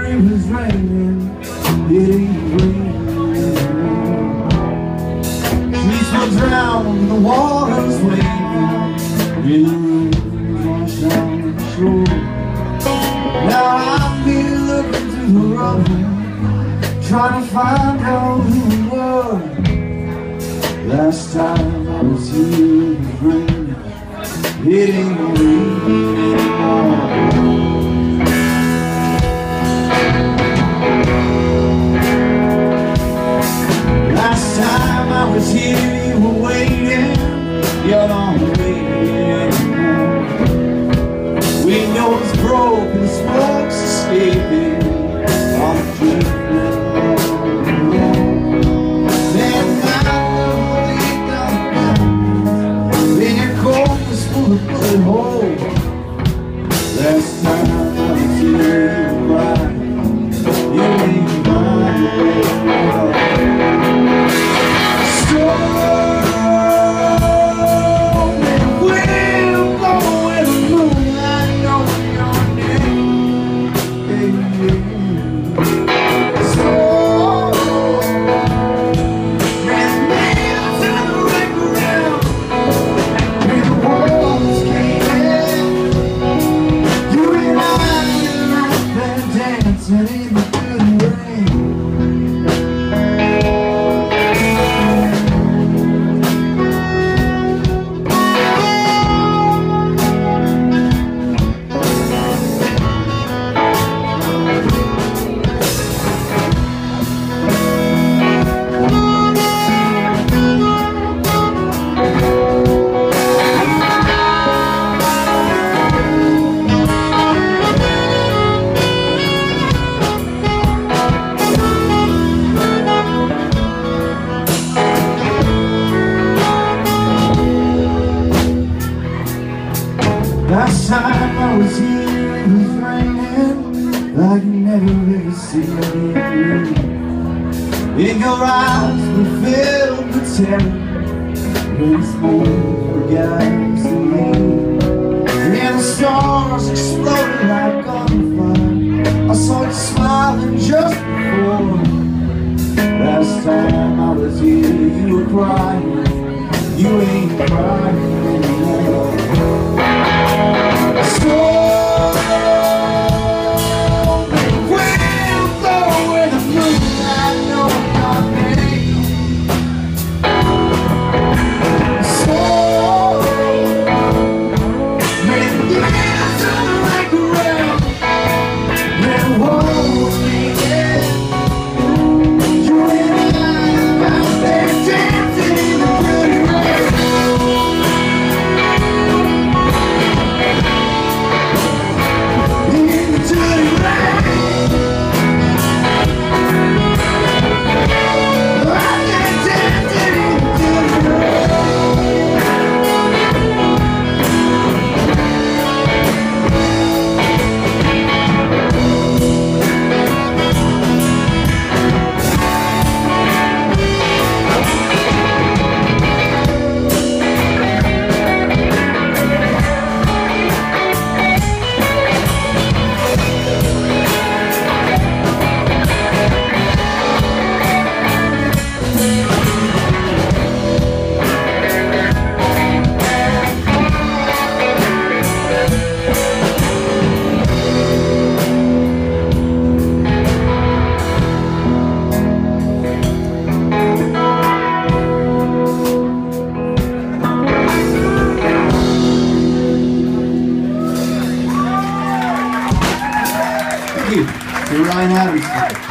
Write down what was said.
it was raining, it ain't raining. Trees were drowned, the water's waving, in the rooms washed on the shore. Now I'm here looking through the rubble, trying to find out who we were. Last time I was here, it was raining, it ain't raining anymore. Last time I was here, you were waiting, you're not waiting anymore. Windows broken, smoke's escaping on the street. Then I laid down, then your coat was full of bullet holes. Last time I was here, you were crying, you ain't crying. Last time I was here, it was raining like you never ever seen me. In your eyes were filled with terror, when smoke forgot to leave. And the stars exploded like gunfire, I saw you smiling just before. Last time I was here, you were crying, you ain't crying anymore. Thank you. Ryan Adams.